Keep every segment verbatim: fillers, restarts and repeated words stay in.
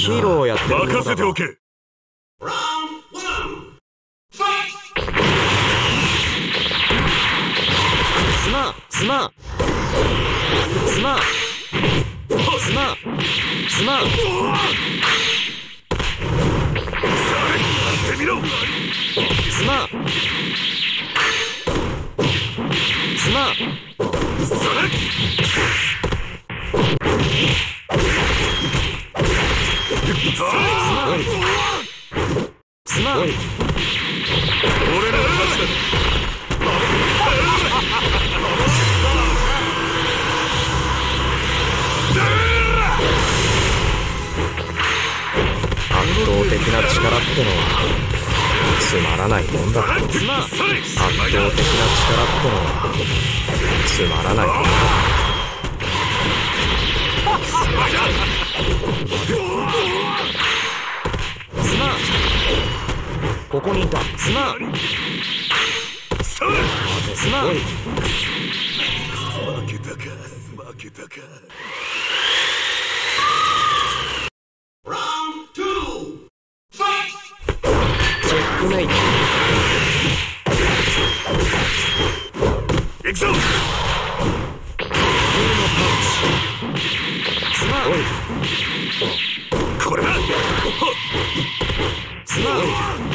ヒーローをやってる。 任せておけ。 すまんすまんすまんすまんすまん。 やってみろ。 すまんすまん。 それ。 すまん。 俺の勝ちだ。 圧倒的な力ってのはつまらないもんだ。圧倒的な力ってのはつまらないもんだ。すまん。ここにいた。すまんすまん。 負けたか負けたか。 チェックメイト。 行くぞ。 すまん。 これだ。 すまん。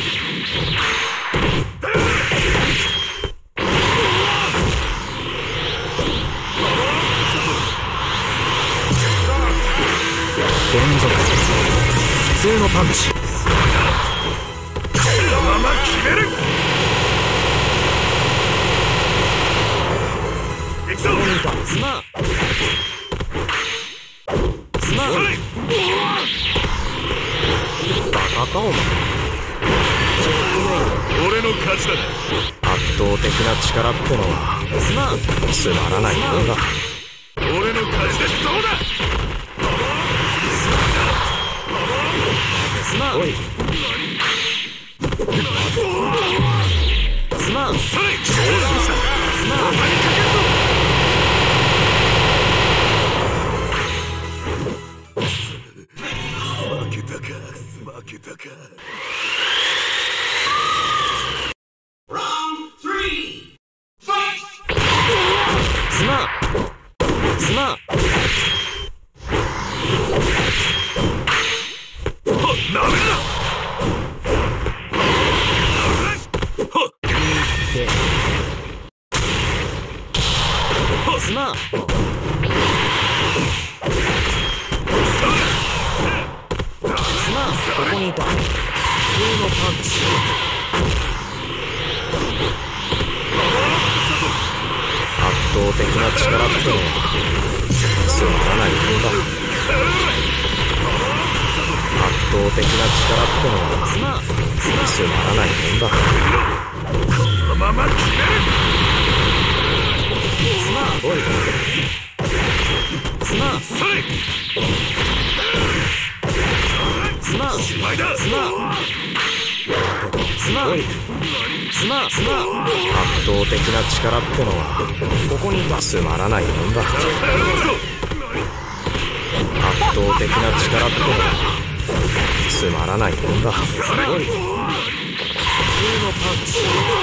連続普通のパンチ。 このまま決める。行くぞ。 すまんすまん。バカかお前。 俺の勝ちだ。 圧倒的な力ってのはすまんつまらないもんだ。 俺の勝ちだ。どうだ。 すまん。すまん。 それ。 すまん。 負けたか負けたか。 すまんすまん。 なめるな。 すまん。すまん。ここにいた。普通のパンチ。圧倒的な力ってのはつまらないもんだ。圧倒的な力ってのはつまらないもんだ。 このまま決める。 すまん。おいすまん。 それ。 すまんしまいだ。 すまんすまんすまんすまん。圧倒的な力ってのはここにいた。つまらないもんだ。圧倒的な力ってのはつまらないもんだ。普通のパンチ。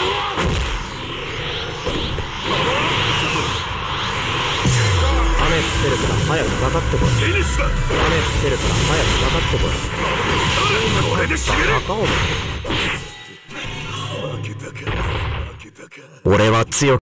雨降ってるから早くかかってこい。雨降ってるから早くかかってこい。 これで決める。 バカお前。 負けたか負けたか。 俺は強く